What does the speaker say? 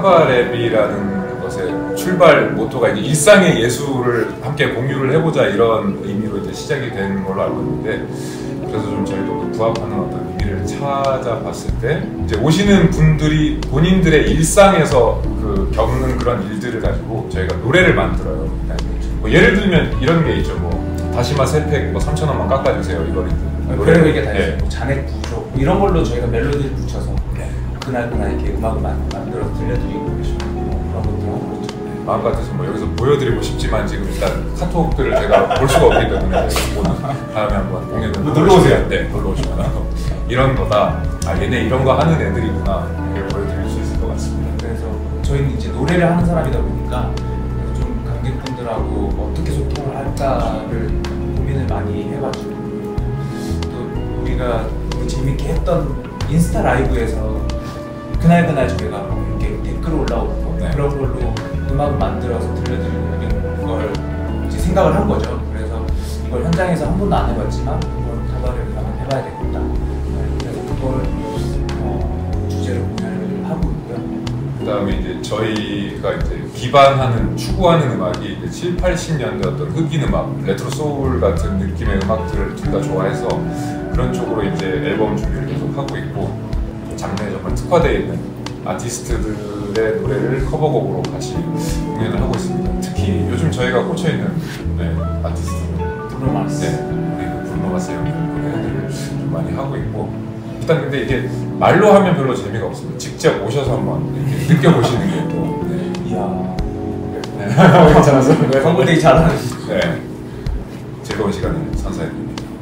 카바랩이라는 것의 출발 모토가 이제 일상의 예술을 함께 공유를 해보자 이런 의미로 이제 시작이 된 걸로 알고 있는데, 그래서 좀 저희도 부합하는 어떤 의미를 찾아봤을 때 이제 오시는 분들이 본인들의 일상에서 그 겪는 그런 일들을 가지고 저희가 노래를 만들어요. 뭐 예를 들면 이런 게 있죠. 뭐 다시마 3팩 뭐 3,000원만 깎아주세요 이거를. 그런 얘기가 다 있어요. 뭐 잔액 부족 뭐 이런 걸로 저희가 멜로디를 붙여서 그날 이렇게 음악을 만들어서 들려드리고 계시고 그런 것도 하고 있죠. 마음 같아서 뭐 여기서 보여드리고 싶지만 지금 일단 카톡들을 제가 볼 수가 없기 때문에 오늘 다음에 한번 공연을 놀러 오세요. 네, 놀러 오시면 이런 거다. 아 얘네 이런 거 하는 애들이구나. 이걸 보여드릴 수 있을 것 같습니다. 그래서 저희는 이제 노래를 하는 사람이다 보니까 좀 관객분들하고 어떻게 소통을 할까를 고민을 많이 해가지고 또 우리가 재밌게 했던 인스타 라이브에서 그날 저희가 이렇게 댓글 올라오는 거 그런 걸로 음악을 만들어서 들려드리는 걸 이제 생각을 한 거죠. 그래서 이걸 현장에서 한 번도 안 해봤지만 이걸 카바레를 한번 해봐야 되겠다. 그래서 그걸 주제로 공연을 하고 있고요. 그다음에 이제 저희가 이제 기반하는 추구하는 음악이 이제 7, 80년대 어떤 흑인 음악, 레트로 소울 같은 느낌의 음악들을 둘 다 좋아해서 그런 쪽으로 이제 앨범 준비를 계속 하고 있고, 장르에 정말 특화되어 있는 아티스트들의 노래를 커버곡으로 같이 공연을 하고 있습니다. 특히 요즘 저희가 꽂혀있는 아티스트는 브루노 마스. 우리 브루노 마스 노래들을 좀 많이 하고 있고, 일단 근데 이게 말로 하면 별로 재미가 없습니다. 직접 오셔서 한번 이렇게 느껴보시는 게 또 이야 괜찮았어. 광고 되게 잘하는 즐거운 시간을 선사해드립니다.